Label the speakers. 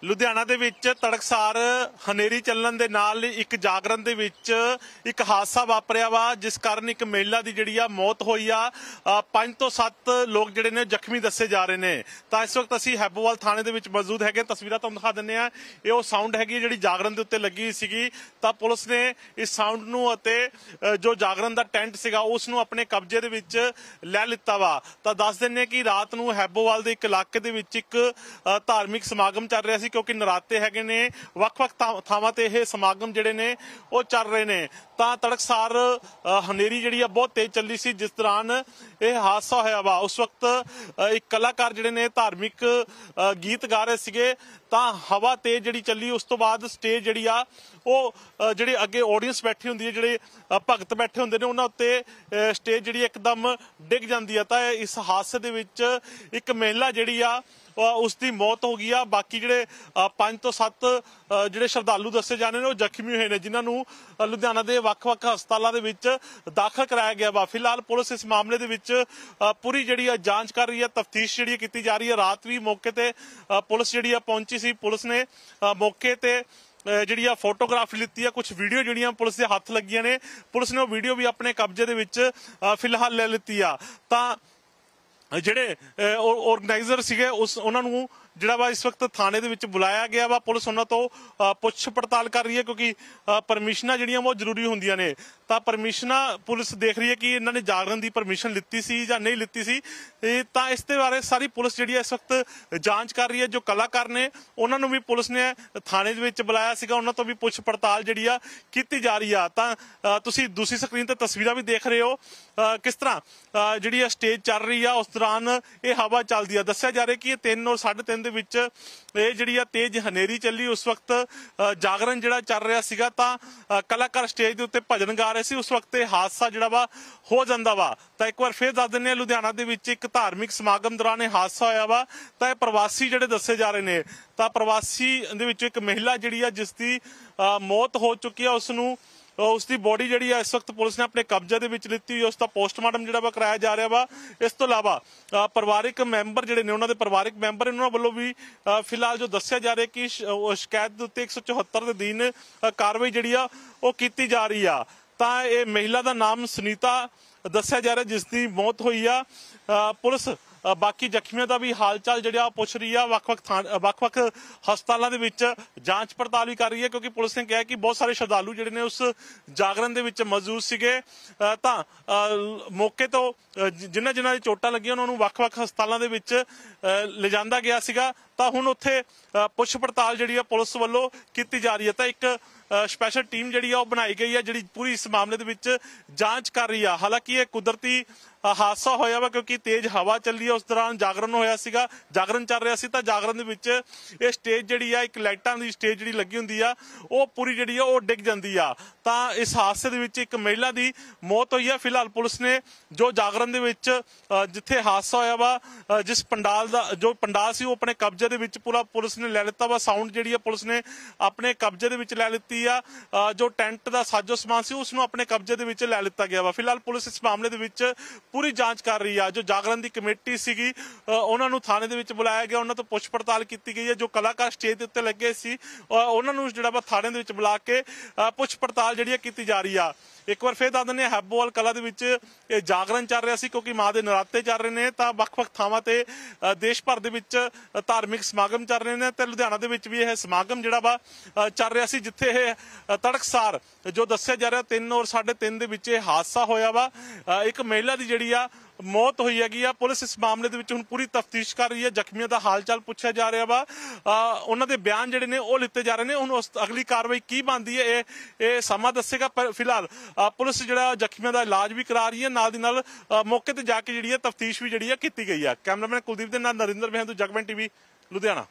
Speaker 1: ਲੁਧਿਆਣਾ ਦੇ ਵਿੱਚ ਤੜਕਸਾਰ ਹਨੇਰੀ ਚੱਲਣ ਦੇ ਨਾਲ ਇੱਕ ਜਾਗਰਣ ਦੇ ਵਿੱਚ ਇੱਕ ਹਾਦਸਾ ਵਾਪਰਿਆ ਵਾ, ਜਿਸ ਕਾਰਨ ਇੱਕ ਮਹਿਲਾ ਦੀ ਜਿਹੜੀ ਆ ਮੌਤ ਹੋਈ ਆ। 5 ਤੋਂ 7 ਲੋਕ ਜਿਹੜੇ ਨੇ ਜ਼ਖਮੀ ਦੱਸੇ ਜਾ ਰਹੇ ਨੇ। ਤਾਂ ਇਸ ਵਕਤ ਅਸੀਂ ਹੈਬੋਵਾਲ ਥਾਣੇ ਦੇ ਵਿੱਚ ਮੌਜੂਦ ਹੈਗੇ। ਤਸਵੀਰਾਂ ਤੁਹਾਨੂੰ ਦਿਖਾ ਦਿੰਦੇ ਆ। ਇਹ ਉਹ ਸਾਊਂਡ ਹੈਗੀ ਜਿਹੜੀ ਜਾਗਰਣ ਦੇ ਉੱਤੇ ਲੱਗੀ ਸੀਗੀ। ਤਾਂ ਪੁਲਿਸ ਨੇ ਇਸ ਸਾਊਂਡ ਨੂੰ ਅਤੇ ਜੋ ਜਾਗਰਣ ਦਾ ਟੈਂਟ ਸੀਗਾ ਉਸ ਨੂੰ ਆਪਣੇ ਕਬਜ਼ੇ ਦੇ ਵਿੱਚ ਲੈ ਲਿੱਤਾ ਵਾ। ਤਾਂ ਦੱਸ ਦਿੰਦੇ ਕਿ ਰਾਤ ਨੂੰ ਹੈਬੋਵਾਲ ਦੇ ਇੱਕ ਇਲਾਕੇ ਦੇ ਵਿੱਚ ਇੱਕ ਧਾਰਮਿਕ ਸਮਾਗਮ ਚੱਲ ਰਿਹਾ ਸੀ, क्योंकि नराते है ने ਵੱਖ-ਵੱਖ ਥਾਵਾਂ ਤੇ ਇਹ ਸਮਾਗਮ ਜਿਹੜੇ ਨੇ ਉਹ ਚੱਲ ਰਹੇ ਨੇ। ਤਾਂ ਤੜਕਸਾਰ ਹਨੇਰੀ ਜਿਹੜੀ ਆ ਬਹੁਤ ਤੇਜ਼ ਚੱਲੀ ਸੀ, ਜਿਸ ਦੌਰਾਨ ਇਹ ਹਾਦਸਾ ਹੋਇਆ ਵਾ। ਉਸ ਵਕਤ ਇੱਕ ਕਲਾਕਾਰ ਜਿਹੜੇ ਨੇ ਧਾਰਮਿਕ ਗੀਤ ਗਾ ਰਹੇ ਸੀਗੇ। ਤਾਂ ਹਵਾ ਤੇਜ਼ ਜਿਹੜੀ ਚੱਲੀ, ਉਸ ਤੋਂ ਬਾਅਦ ਸਟੇਜ ਜਿਹੜੀ ਆ ਉਹ ਜਿਹੜੇ ਅੱਗੇ ਆਡੀਅנס ਬੈਠੀ ਹੁੰਦੀ ਹੈ, ਜਿਹੜੇ ਭਗਤ ਬੈਠੇ ਹੁੰਦੇ ਨੇ, ਉਹਨਾਂ ਉੱਤੇ ਸਟੇਜ ਜਿਹੜੀ ਇੱਕਦਮ ਡਿੱਗ ਜਾਂਦੀ ਆ। ਤਾਂ ਇਸ ਹਾਦਸੇ ਦੇ ਵਿੱਚ ਇੱਕ ਮਹਿਲਾ ਜਿਹੜੀ ਆ ਉਸ ਦੀ ਮੌਤ ਹੋ ਗਈ ਆ। ਬਾਕੀ ਜਿਹੜੇ 5 ਤੋਂ 7 ਜਿਹੜੇ ਸ਼ਰਧਾਲੂ ਦੱਸੇ ਜਾਣੇ ਨੇ ਉਹ ਜ਼ਖਮੀ ਹੋਏ ਨੇ, ਜਿਨ੍ਹਾਂ ਨੂੰ ਲੁਧਿਆਣਾ ਦੇ ਵੱਖ-ਵੱਖ ਹਸਪਤਾਲਾਂ ਦੇ ਵਿੱਚ ਦਾਖਲ ਕਰਾਇਆ ਗਿਆ ਵਾ। ਫਿਲਹਾਲ ਪੁਲਿਸ ਇਸ ਮਾਮਲੇ ਦੇ ਵਿੱਚ ਪੂਰੀ ਜਿਹੜੀ ਆ ਜਾਂਚ ਕਰ ਰਹੀ ਹੈ, ਤਫਤੀਸ਼ ਜਿਹੜੀ ਕੀਤੀ ਜਾ ਰਹੀ ਹੈ। ਰਾਤ ਵੀ ਮੌਕੇ ਤੇ ਪੁਲਿਸ ਜਿਹੜੀ ਆ ਪਹੁੰਚੀ ਸੀ। ਪੁਲਿਸ ਨੇ ਮੌਕੇ ਤੇ ਜਿਹੜੀ ਆ ਫੋਟੋਗ੍ਰਾਫ ਲਿੱਤੀ ਆ, ਕੁਝ ਵੀਡੀਓ ਜਿਹੜੀਆਂ ਪੁਲਿਸ ਦੇ ਹੱਥ ਲੱਗੀਆਂ ਨੇ, ਪੁਲਿਸ ਨੇ ਉਹ ਵੀਡੀਓ ਵੀ ਆਪਣੇ ਕਬਜ਼ੇ ਦੇ ਵਿੱਚ ਫਿਲਹਾਲ ਲੈ ਲਿੱਤੀ ਆ। ਤਾਂ ਜਿਹੜੇ ਆਰਗੇਨਾਈਜ਼ਰ ਸੀਗੇ ਉਹਨਾਂ ਨੂੰ ਜਿਹੜਾ ਵਾ ਇਸ ਵਕਤ ਥਾਣੇ ਦੇ ਵਿੱਚ ਬੁਲਾਇਆ ਗਿਆ ਵਾ। ਪੁਲਿਸ ਉਹਨਾਂ ਤੋਂ ਪੁੱਛ ਪੜਤਾਲ ਕਰ ਰਹੀ ਹੈ, ਕਿਉਂਕਿ ਪਰਮਿਸ਼ਨਾਂ ਜਿਹੜੀਆਂ ਬਹੁਤ ਜ਼ਰੂਰੀ ਹੁੰਦੀਆਂ ਨੇ। ਤਾਂ ਪਰਮਿਸ਼ਨਾਂ ਪੁਲਿਸ ਦੇਖ ਰਹੀ ਹੈ ਕਿ ਇਹਨਾਂ ਨੇ ਜਾਗਰਣ ਦੀ ਪਰਮਿਸ਼ਨ ਲਿੱਤੀ ਸੀ ਜਾਂ ਨਹੀਂ ਲਿੱਤੀ ਸੀ। ਤਾਂ ਇਸ ਦੇ ਬਾਰੇ ਸਾਰੀ ਪੁਲਿਸ ਜਿਹੜੀ ਹੈ ਇਸ ਵਕਤ ਜਾਂਚ ਕਰ ਰਹੀ ਹੈ। ਜੋ ਕਲਾਕਾਰ ਨੇ ਉਹਨਾਂ ਨੂੰ ਵੀ ਪੁਲਿਸ ਨੇ ਥਾਣੇ ਦੇ ਵਿੱਚ ਬੁਲਾਇਆ ਸੀਗਾ, ਉਹਨਾਂ ਤੋਂ ਵੀ ਪੁੱਛ ਪੜਤਾਲ ਜਿਹੜੀ ਆ ਕੀਤੀ ਜਾ ਰਹੀ ਆ। ਤਾਂ ਤੁਸੀਂ ਦੂਸਰੀ ਸਕਰੀਨ ਤੇ ਤਸਵੀਰਾਂ ਵੀ ਦੇਖ ਰਹੇ ਹੋ ਕਿਸ ਤਰ੍ਹਾਂ ਜਿਹੜੀ ਆ ਸਟੇਜ ਚੱਲ ਰਹੀ ਆ, ਉਸ ਦੌਰਾਨ ਇਹ ਹਵਾ ਚੱਲਦੀ ਆ। ਦੱਸਿਆ ਜਾ ਰਿਹਾ ਕਿ ਇਹ 3 ਔਰ 3:30 ਦੇ ਵਿੱਚ ਇਹ ਜਿਹੜੀ ਆ ਤੇਜ਼ ਹਨੇਰੀ ਚੱਲੀ। ਉਸ ਵਕਤ ਜਾਗਰਣ ਜਿਹੜਾ ਚੱਲ ਰਿਹਾ ਸੀਗਾ, ਤਾਂ ਕਲਾਕਾਰ ਸਟੇਜ ਦੇ ਉੱਤੇ ਭਜਨ ਗਾ ਰਹੇ ਸੀ। ਉਸ ਵਕਤ ਇਹ ਹਾਦਸਾ ਜਿਹੜਾ ਵਾ ਹੋ ਜਾਂਦਾ ਵਾ। ਤਾਂ ਇੱਕ ਵਾਰ ਫੇਰ ਦੱਸ ਦਿੰਦੇ ਆ, ਲੁਧਿਆਣਾ ਦੇ ਵਿੱਚ ਇੱਕ ਧਾਰਮਿਕ ਸਮਾਗਮ ਦੌਰਾਨ ਇਹ ਹਾਦਸਾ ਹੋਇਆ ਵਾ। ਤਾਂ ਇਹ ਪ੍ਰਵਾਸੀ ਜਿਹੜੇ ਦੱਸੇ ਜਾ ਰਹੇ ਨੇ, ਤਾਂ ਪ੍ਰਵਾਸੀ ਦੇ ਵਿੱਚ ਇੱਕ ਮਹਿਲਾ ਜਿਹੜੀ ਆ ਜਿਸ ਦੀ ਮੌਤ ਹੋ ਚੁੱਕੀ ਆ, ਉਸ ਦੀ ਬੋਡੀ ਜਿਹੜੀ ਆ ਇਸ ਵਕਤ ਪੁਲਿਸ ਨੇ ਆਪਣੇ ਕਬਜ਼ੇ ਦੇ ਵਿੱਚ ਲਿੱਤੀ ਹੋਈ। ਉਸ ਦਾ ਪੋਸਟਮਾਰਟਮ ਜਿਹੜਾ ਵਾ ਕਰਾਇਆ ਜਾ ਰਿਹਾ ਵਾ। ਇਸ ਤੋਂ ਇਲਾਵਾ ਪਰਿਵਾਰਿਕ ਮੈਂਬਰ ਜਿਹੜੇ ਨੇ, ਉਹਨਾਂ ਦੇ ਪਰਿਵਾਰਿਕ ਮੈਂਬਰ ਉਹਨਾਂ ਵੱਲੋਂ ਵੀ ਫਿਲਹਾਲ ਜੋ ਦੱਸਿਆ ਜਾ ਰਿਹਾ ਕਿ ਸ਼ਿਕਾਇਤ ਦੇ ਉੱਤੇ 174 ਦੇ ਅਧੀਨ ਕਾਰਵਾਈ ਜਿਹੜੀ ਆ ਉਹ ਕੀਤੀ ਜਾ ਰਹੀ ਆ। ਤਾਂ ਇਹ ਮਹਿਲਾ ਦਾ ਨਾਮ ਸੁਨੀਤਾ ਦੱਸਿਆ ਜਾ ਰਿਹਾ, ਜਿਸ ਦੀ ਮੌਤ ਹੋਈ ਆ। ਪੁਲਿਸ ਬਾਕੀ ਜ਼ਖਮੀਆਂ ਦਾ ਵੀ ਹਾਲ ਚਾਲ ਜਿਹੜਾ ਪੁੱਛ ਰਹੀ ਆ। ਵੱਖ-ਵੱਖ ਹਸਪਤਾਲਾਂ ਦੇ ਵਿੱਚ ਜਾਂਚ ਪੜਤਾਲ ਵੀ ਕਰ ਰਹੀ ਹੈ, ਕਿਉਂਕਿ ਪੁਲਿਸ ਨੇ ਕਿਹਾ ਕਿ ਬਹੁਤ ਸਾਰੇ ਸ਼ਰਧਾਲੂ ਜਿਹੜੇ ਨੇ ਉਸ ਜਾਗਰਣ ਦੇ ਵਿੱਚ ਮੌਜੂਦ ਸੀਗੇ। ਤਾਂ ਮੌਕੇ ਤੋਂ ਜਿਨ੍ਹਾਂ ਦੀ ਚੋਟਾਂ ਲੱਗੀਆਂ ਉਹਨਾਂ ਨੂੰ ਵੱਖ-ਵੱਖ ਹਸਪਤਾਲਾਂ ਦੇ ਵਿੱਚ ਲਿਜਾਂਦਾ ਗਿਆ ਸੀਗਾ। ਤਾਂ ਹੁਣ ਉੱਥੇ ਪੁੱਛ ਪੜਤਾਲ ਜਿਹੜੀ ਆ ਪੁਲਿਸ ਵੱਲੋਂ ਕੀਤੀ ਜਾ ਰਹੀ ਹੈ। ਤਾਂ ਇੱਕ ਸਪੈਸ਼ਲ ਟੀਮ ਜਿਹੜੀ ਆ ਉਹ ਬਣਾਈ ਗਈ ਆ, ਜਿਹੜੀ ਪੂਰੀ ਇਸ ਮਾਮਲੇ ਦੇ ਵਿੱਚ ਜਾਂਚ ਕਰ ਰਹੀ ਆ। ਹਾਲਾਂਕਿ ਇਹ ਕੁਦਰਤੀ ਹਾਦਸਾ ਹੋਇਆ ਵਾ, ਕਿਉਂਕਿ ਤੇਜ਼ ਹਵਾ ਚੱਲੀ ਆ। ਉਸ ਦੌਰਾਨ ਜਾਗਰਣ ਹੋਇਆ ਸੀਗਾ, ਜਾਗਰਣ ਚੱਲ ਰਿਹਾ ਸੀ। ਤਾਂ ਜਾਗਰਣ ਦੇ ਵਿੱਚ ਇਹ ਸਟੇਜ ਜਿਹੜੀ ਆ, ਇੱਕ ਲਾਈਟਾਂ ਦੀ ਸਟੇਜ ਜਿਹੜੀ ਲੱਗੀ ਹੁੰਦੀ ਆ, ਉਹ ਪੂਰੀ ਜਿਹੜੀ ਆ ਉਹ ਡਿੱਗ ਜਾਂਦੀ ਆ। ਤਾਂ ਇਸ ਹਾਦਸੇ ਦੇ ਵਿੱਚ ਇੱਕ ਮਹਿਲਾ ਦੀ ਮੌਤ ਹੋਈ ਆ। ਫਿਲਹਾਲ ਪੁਲਿਸ ਨੇ ਜੋ ਜਾਗਰਣ ਦੇ ਵਿੱਚ ਜਿੱਥੇ ਹਾਦਸਾ ਹੋਇਆ ਵਾ, ਜਿਸ ਪੰਡਾਲ ਦਾ ਜੋ ਪੰਡਾਲ ਸੀ ਉਹ ਆਪਣੇ ਕਬਜ਼ੇ ਦੇ ਵਿੱਚ ਪੂਰਾ ਪੁਲਿਸ ਨੇ ਲੈ ਲਿੱਤਾ ਵਾ। ਸਾਊਂਡ ਜਿਹੜੀ ਆ ਪੁਲਿਸ ਨੇ ਆਪਣੇ ਕਬਜ਼ੇ ਦੇ ਵਿੱਚ ਲੈ ਲਿੱਤੀ ਆ। ਜੋ ਟੈਂਟ ਦਾ ਸਾਜੋ ਸਮਾਨ ਸੀ ਉਸ ਨੂੰ ਆਪਣੇ ਕਬਜ਼ੇ ਦੇ ਵਿੱਚ ਲੈ ਲਿੱਤਾ ਗਿਆ ਵਾ। ਫਿਲਹਾਲ ਪੁਲਿਸ ਇਸ ਮਾਮਲੇ ਦੇ ਵਿੱਚ ਪੂਰੀ ਜਾਂਚ ਕਰ ਰਹੀ ਆ। ਜੋ ਜਾਗਰਣ ਦੀ ਕਮੇਟੀ ਸੀਗੀ ਉਹਨਾਂ ਨੂੰ ਥਾਣੇ ਦੇ ਵਿੱਚ ਬੁਲਾਇਆ ਗਿਆ, ਉਹਨਾਂ ਤੋਂ ਪੁੱਛ ਪੜਤਾਲ ਕੀਤੀ ਗਈ ਹੈ। ਜੋ ਕਲਾਕਾਰ ਸਟੇਜ ਦੇ ਉੱਤੇ ਲੱਗੇ ਸੀ ਉਹਨਾਂ ਨੂੰ ਜਿਹੜਾ ਵਾ ਥਾਣੇ ਦੇ ਵਿੱਚ ਬੁਲਾ ਕੇ ਪੁੱਛ ਪੜਤਾਲ ਜਿਹੜੀ ਕੀਤੀ ਜਾ ਰਹੀ ਆ। ਇੱਕ ਵਾਰ ਫੇਰ ਦੱਸ ਦਿੰਦੇ, ਹੈਬੋਵਾਲ ਕਲਾ ਦੇ ਵਿੱਚ ਇਹ ਜਾਗਰਣ ਚੱਲ ਰਿਹਾ ਸੀ, ਕਿਉਂਕਿ ਮਾਂ ਦੇ ਨਰਾਤੇ ਚੱਲ ਰਹੇ ਨੇ। ਤਾਂ ਵੱਖ-ਵੱਖ ਥਾਵਾਂ ਤੇ ਦੇਸ਼ ਭਰ ਦੇ ਵਿੱਚ ਧਾਰਮਿਕ ਸਮਾਗਮ ਚੱਲ ਰਹੇ ਨੇ। ਤੇ ਲੁਧਿਆਣਾ ਦੇ ਵਿੱਚ ਵੀ ਇਹ ਸਮਾਗਮ ਜਿਹੜਾ ਵਾ ਚੱਲ ਰਿਹਾ ਸੀ, ਜਿੱਥੇ ਇਹ ਤੜਕਸਾਰ ਜੋ ਦੱਸਿਆ ਜਾ ਰਿਹਾ 3 ਔਰ 3:30 ਦੇ ਵਿੱਚ ਇਹ ਹਾਦਸਾ ਹੋਇਆ ਵਾ। ਇੱਕ ਮਹਿਲਾ ਦੀ ਜਿਹੜੀ ਆ ਮੌਤ ਹੋਈ ਹੈਗੀ ਆ। ਪੁਲਿਸ ਇਸ ਮਾਮਲੇ ਦੇ ਵਿੱਚ ਹੁਣ ਪੂਰੀ ਤਫਤੀਸ਼ ਕਰ ਰਹੀ ਹੈ। ਜ਼ਖਮੀਆਂ ਦਾ ਹਾਲ ਚਾਲ ਪੁੱਛਿਆ ਜਾ ਰਿਹਾ ਵਾ, ਉਹਨਾਂ ਦੇ ਬਿਆਨ ਜਿਹੜੇ ਨੇ ਉਹ ਲਿੱਤੇ ਜਾ ਰਹੇ ਨੇ। ਹੁਣ ਅਗਲੀ ਕਾਰਵਾਈ ਕੀ ਬਣਦੀ ਹੈ ਇਹ ਸਮਾਂ ਦੱਸੇਗਾ। ਪਰ ਫਿਲਹਾਲ ਪੁਲਿਸ ਜਿਹੜਾ ਜ਼ਖਮੀਆਂ ਦਾ ਇਲਾਜ ਵੀ ਕਰਾ ਰਹੀ ਹੈ, ਨਾਲ ਦੀ ਨਾਲ ਮੌਕੇ ਤੇ ਜਾ ਕੇ ਜਿਹੜੀ ਹੈ ਤਫਤੀਸ਼ ਵੀ ਜਿਹੜੀ ਹੈ ਕੀਤੀ ਗਈ ਹੈ। ਕੈਮਰਾਮੈਨ ਕੁਲਦੀਪ ਦੇ ਨਾਲ ਨਰਿੰਦਰ ਬਿੰਦੂ, ਜਗਬਾਣੀ ਟੀਵੀ, ਲੁਧਿਆਣਾ।